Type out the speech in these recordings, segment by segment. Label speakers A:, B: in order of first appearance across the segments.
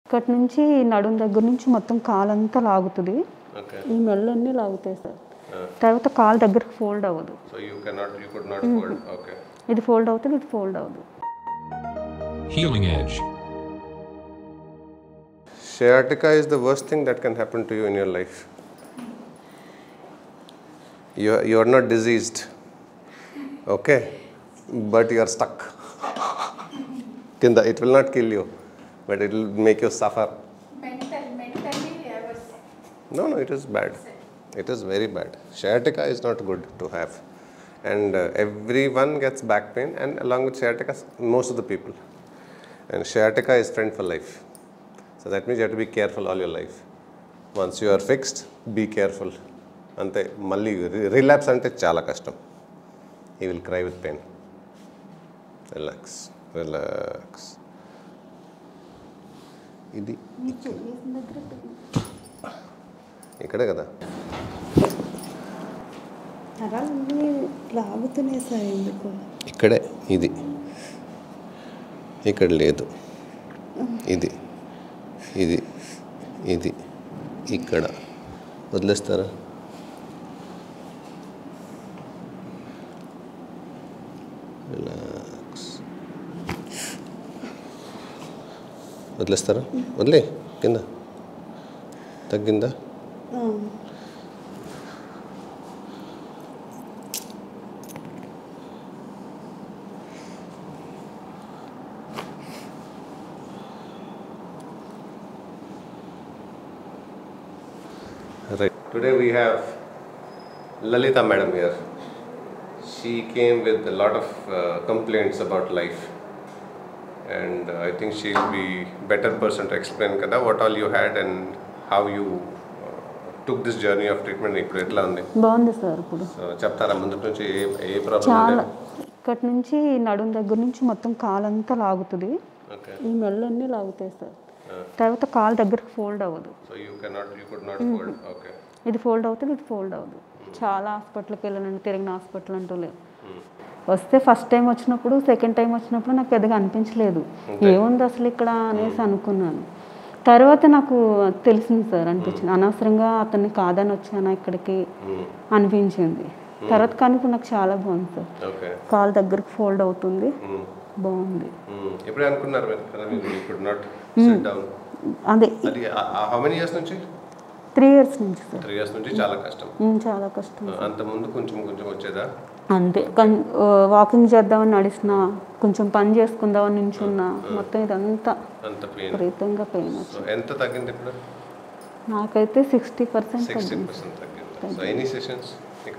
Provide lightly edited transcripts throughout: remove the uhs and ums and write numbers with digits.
A: ఇక్కడి నుంచి నడుం దగ్గర నుంచి మొత్తం కాలంతా లాగుతుంది. ఈ మెల్లన్నీ లాగుతాయి సార్. తర్వాత కాలు దగ్గరకు ఫోల్డ్ అవ్వదు. ఇది ఫోల్డ్ అవుతుంది, ఇది ఫోల్డ్ అవ్వదు.
B: Healing Edge.
C: Sciatica is the worst thing that can happen to you in your life. You are not diseased, okay, but you are stuck. Kinda, it will not kill you, but it will make you suffer.
D: Mentally, I was.
C: No, it is bad. It is very bad. Sciatica is not good to have, and everyone gets back pain, and along with sciatica, most of the people. And sciatica is friend for life. So that means you have to be careful all your life. Once you are fixed, be careful. Ante malli relapse ante chala kashtam. He will cry with pain. Relax, relax. Idi ikkade kada.
A: నరాలన్నీ లాగుతున్నాయి sir. ఎందుకు
C: ఇక్కడే ఇది, ఇక్కడ లేదు, ఇది ఇది ఇది ఇక్కడ వదిలేస్తారా? రిలాక్స్. వదిలేస్తారా? వదిలే. కింద తగ్గిందా? Right. Today we have Lalita madam here. She came with a lot of complaints about life, and I think she will be better person to explain kada what all you had and how you took this journey of treatment. ఇప్పుడు ఎట్లా ఉంది?
A: బాగుంది sir. ఇప్పుడు
C: చెప్తారా ముందు నుంచి ఏ problem
A: చాలా ఇక్కడి నుంచి నడుం దగ్గర నుంచి మొత్తం కాలంతా లాగుతుంది. ఈ మెల్లన్నీ లాగుతాయి సార్. తర్వాత కాలు దగ్గరకు ఫోల్డ్ అవ్వదు. ఇది ఫోల్డ్ అవుతుంది, ఇది ఫోల్డ్ అవ్వదు. చాలా హాస్పిటల్కి వెళ్ళానండి, తిరిగిన హాస్పిటల్ అంటూ లేదు. వస్తే ఫస్ట్ టైం వచ్చినప్పుడు, సెకండ్ టైం వచ్చినప్పుడు నాకు పెద్దగా అనిపించలేదు. ఏముంది అసలు ఇక్కడ అనేసి అనుకున్నాను. తర్వాత నాకు తెలిసింది సార్, అనిపించింది అనవసరంగా అతన్ని కాదని వచ్చానా ఇక్కడికి అనిపించింది. తర్వాత కానీ ఇప్పుడు నాకు చాలా బాగుంది సార్. కాలు దగ్గరకు ఫోల్డ్ అవుతుంది, బాగుంది. అదే 3 years నుంచి సార్.
C: 3 years నుంచి చాలా కష్టం.
A: చాలా కష్టం.
C: అంత ముందు కొంచెం కొంచెం వచ్చేదా?
A: అంతే. వాకింగ్ చేద్దామని నడిచిన, కొంచెం పని చేసుకుందామని నించున్నా, మొత్తం ఇదంతా విపరీతంగా పెయిన్ వచ్చింది.
C: ఎంత తగ్గింది ఇప్పుడు?
A: నాకైతే 60%
C: తగ్గింది. సో ఎన్ని సెషన్స్ ఇక్కడ?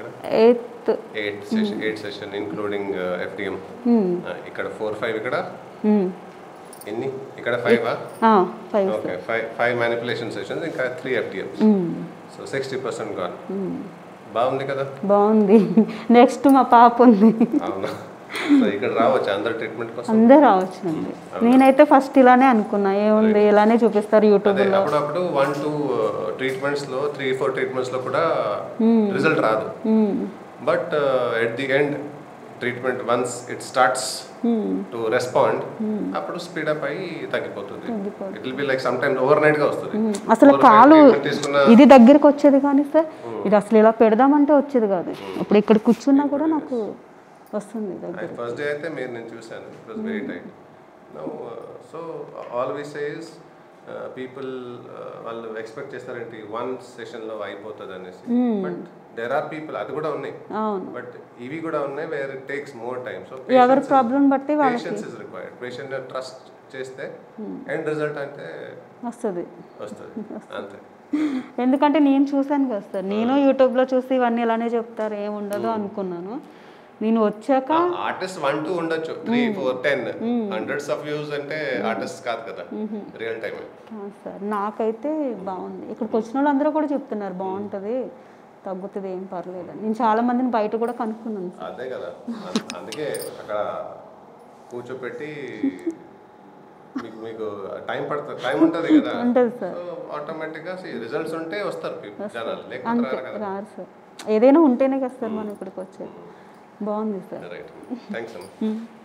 C: 8 సెషన్ ఇంక్లూడింగ్ FDM. ఇక్కడ 4-5 ఇక్కడ ఎన్ని? ఇక్కడ 5 ఓకే, 5 మ్యానిపులేషన్ సెషన్స్, ఇంకా 3 FDMs. So 60% gone. బాగుంది కదా?
A: బాగుంది. నెక్స్ట్ మా పాప ఉంది.
C: అవునా? సో ఇక్కడ రావచ్చు అందరు ట్రీట్మెంట్ కోసం?
A: అందరు రావచ్చు అండి. నేనైతే ఫస్ట్ ఇలానే అనుకున్నా, ఏముంది ఇలానే చూపిస్తారు యూట్యూబ్లో.
C: అప్పుడప్పుడు 1-2 ట్రీట్మెంట్స్లో, 3-4 ట్రీట్మెంట్స్లో కూడా రిజల్ట్ రాదు. But at the end treatment once it starts to respond, అప్పుడు స్పీడ్ అప్ అయ్యి తగ్గిపోతుంది. It will be like sometimes overnight గా వస్తుంది.
A: అసలు కాలు ఇది దగ్గరికి వచ్చేది కానీ సార్, ఇది అసలు ఇలా పెడదామంటే వచ్చేది కాదు. ఇప్పుడు ఇక్కడ కూర్చున్నా కూడా నాకు వస్తుంది దగ్గర.
C: ఫస్ట్ డే అయితే నేను చూసాను, it was very tight. Now so all we say is people వాళ్ళు ఎక్స్పెక్ట్ చేస్తారంటే 1 సెషన్లో అయిపోతుంది అనేసి. బట్ దేర్ ఆర్ పీపుల్, అది కూడా ఉన్నాయి, బట్ ఇవి కూడా ఉన్నాయి where it takes more time. So
A: ఎవరి ప్రాబ్లం బట్టి
C: patience is required. Patient trust చేస్తే ఎండ్ రిజల్ట్ అంటే వస్తుంది అంతే.
A: ఎందుకంటే నేను చూసాను కదా సార్, నేను యూట్యూబ్లో చూసి ఇవన్నీ ఇలానే చెప్తారు, ఏముండదు అనుకున్నాను. నేను వచ్చాక
C: ఆర్టిస్ట్ 1-2 ఉండొచ్చు, 3-4-10 హండ్రెడ్స్ ఆఫ్ వ్యూస్ అంటే ఆర్టిస్ట్ కాదు కదా, రియల్ టైం
A: సార్. నాకైతే బాగుంది. ఇక్కడికి వచ్చిన వాళ్ళందరూ కూడా చెప్తున్నారు బాగుంటుంది, తగ్గుతుంది, ఏం పర్లేదు. నేను చాలా మందిని బయట కూడా కనుక్కున్నాను.
C: అదే కదా, అందుకే అక్కడ కూర్చోపెట్టి మీకు టైం పడుతుంది, టైం ఉంటుంది కదా,
A: ఉంటుంది సార్.
C: ఆటోమేటిక్గా రిజల్ట్స్ ఉంటే వస్తారు జనాలు, లేకపోతే
A: రారు సార్. ఏదైనా ఉంటేనే కదా సార్ మనం ఇక్కడికి వచ్చేది. బాగుంది సార్.
C: రైట్, థ్యాంక్స్ అమ్మ.